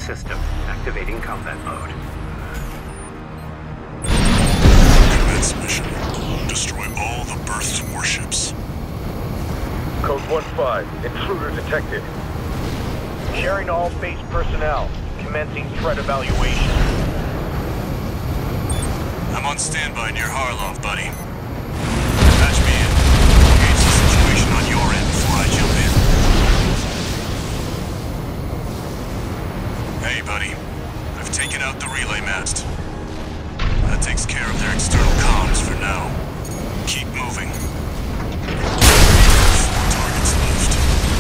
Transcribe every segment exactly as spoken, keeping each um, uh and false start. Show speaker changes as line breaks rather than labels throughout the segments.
system. Activating combat mode.
Commence mission. Destroy all the berth's warships.
Code one five. Intruder detected. Sharing all base personnel. Commencing threat evaluation.
I'm on standby near Harlov, buddy. Patch me in. Gauge the situation on your end before I jump in. Hey, buddy. I've taken out the relay mast. That takes care of their external comms for now. Keep moving. Four targets left.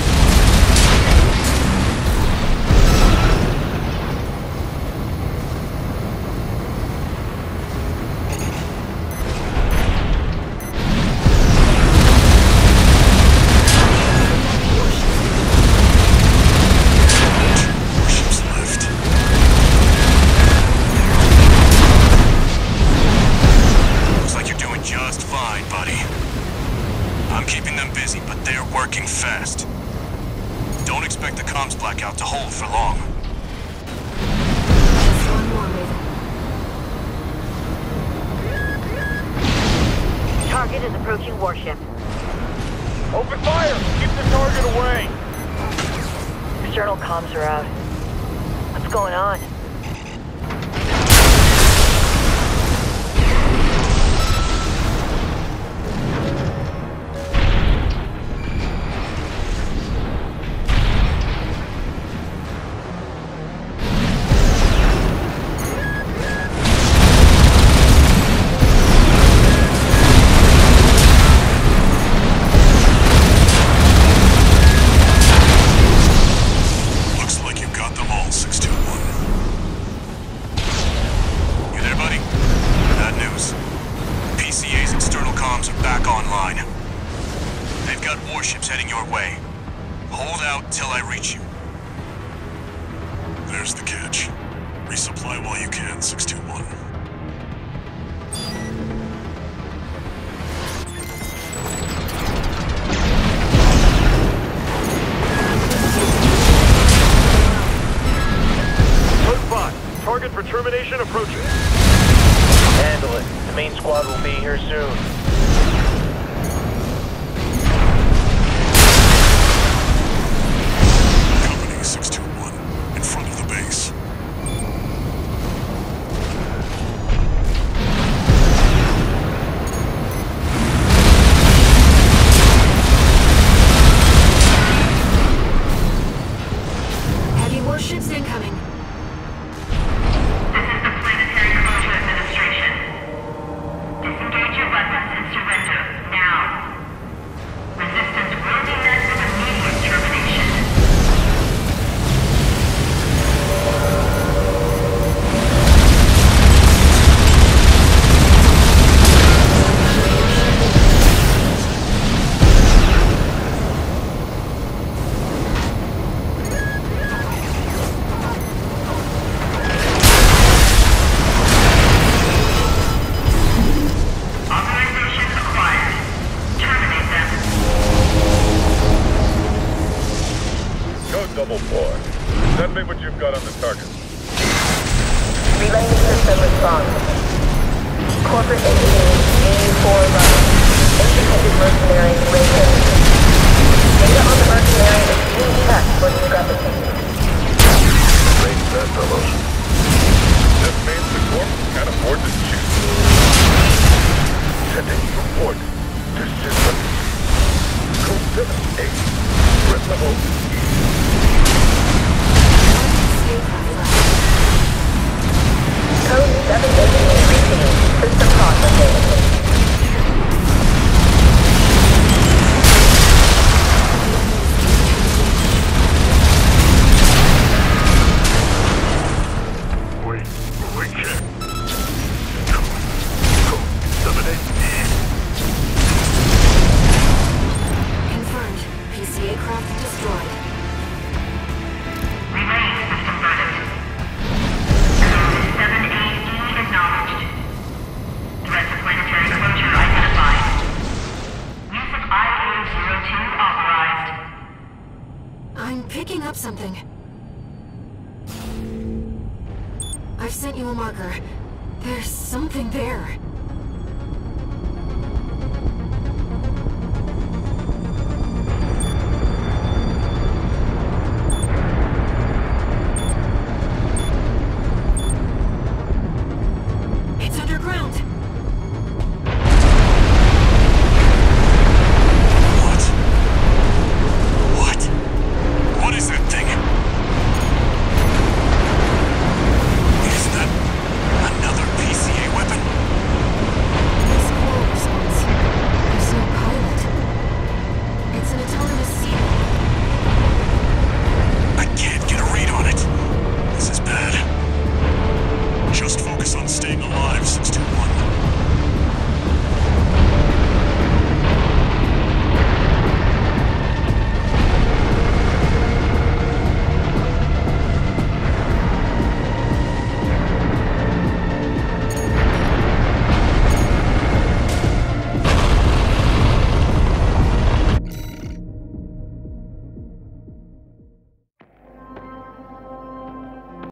Fast. Don't expect the comms blackout to hold for long.
Target is approaching warship.
Open fire! Keep the target away!
External comms are out. What's going on?
Warships heading your way. Hold out till I reach you. There's the catch. Resupply while you can, six two one.
Code five. Target for termination approaching. Handle it. The main squad will be here soon.
six two one, in front of the base.
Heavy warships incoming.
This is the Planetary Closure Administration. Disengage your weapons and surrender, now. Resistance will be met with immediate termination.
Double four. Send me what you've got on the target.
Relaying system response. Corporate entity D four Run. Independent mercenary radio. Data on the mercenary is being checked for discrepancy.
Range that, fellows. This means the Corp can't afford to shoot. Sending report to system. Code seven eight. Threat level E.
Code seven eight repeating. System processing.
Wait, we can't. Code, code seven eight.
Confirmed. P C A craft destroyed.
Relay system verdict. Code seven eight E acknowledged. Threat to planetary closure identified. Use of I A zero two authorized.
I'm picking up something. I've sent you a marker. There's something there. It's underground.
What? What? What is that thing? Is that another P C A weapon?
This core response. There's no pilot. It's an autonomous seed.
I can't get a read on it. This is bad. Just focus on staying alive, six two one.